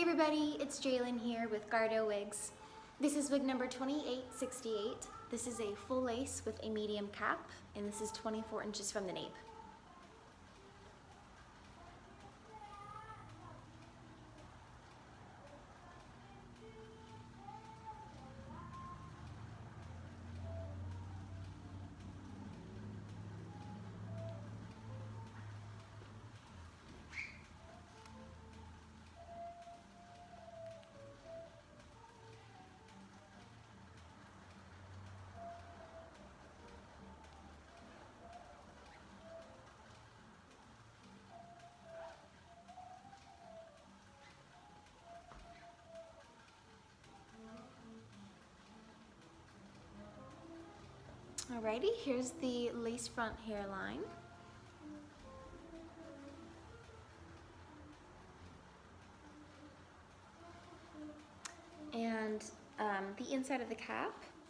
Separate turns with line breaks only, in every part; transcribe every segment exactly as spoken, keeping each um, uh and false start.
everybody, it's Jalen here with Gardeaux Wigs. This is wig number twenty-eight sixty-eight. This is a full lace with a medium cap, and this is twenty-four inches from the nape. Alrighty, here's the lace front hairline. And um, the inside of the cap.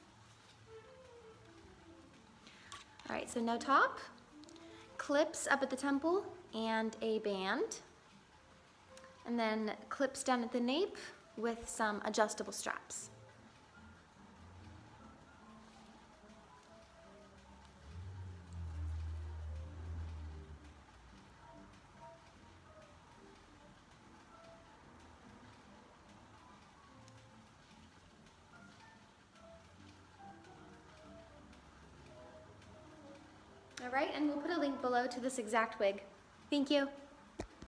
Alright, so no top, clips up at the temple and a band. And then clips down at the nape with some adjustable straps. All right, and we'll put a link below to this exact wig. Thank you.